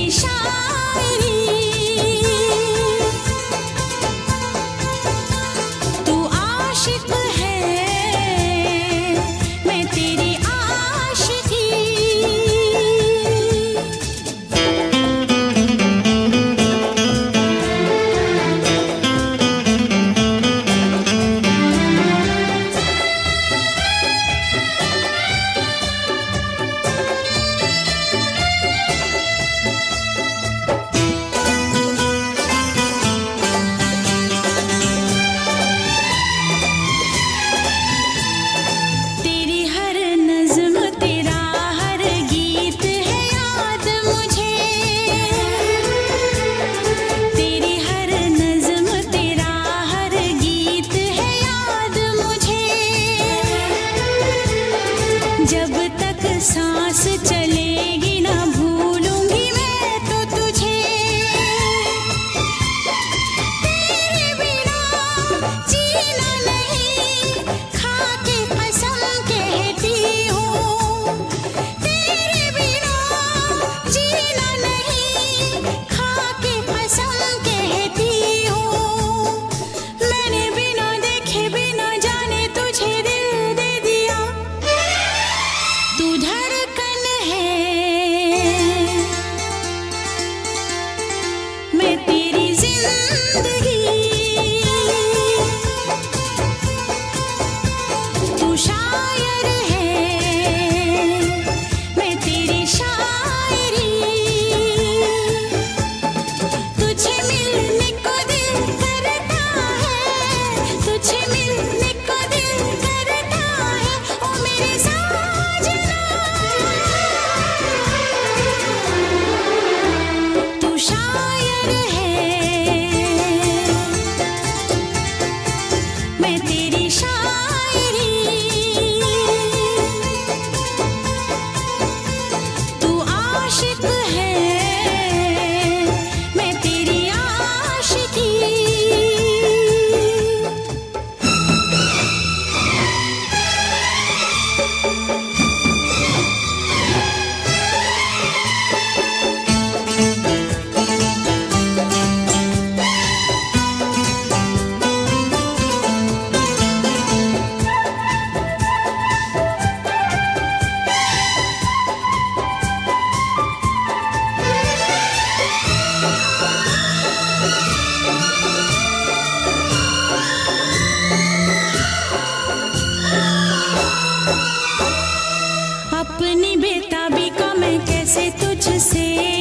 जब तक सांस चलेगी ना भूलूंगी मैं तो तुझे। तेरे बिना जीना नहीं, खा के कसम कहती हूँ। तेरे बिना जीना नहीं, खा के कसम कहती हूँ। मैंने बिना देखे बिना जाने तुझे दिल दे दिया। तू धड़कन है, मैं तेरी जिंदगी। तू शायर है, मैं तेरी शायरी। तुझे मिलने को दिल करता है, तुझे मिलने को दिल करता है। ओ मेरे साजना, तू शायर है, मैं तेरी शायरी। तू आशिक है, मैं तेरी आशिकी। अपनी बेताबी का मैं कैसे तुझसे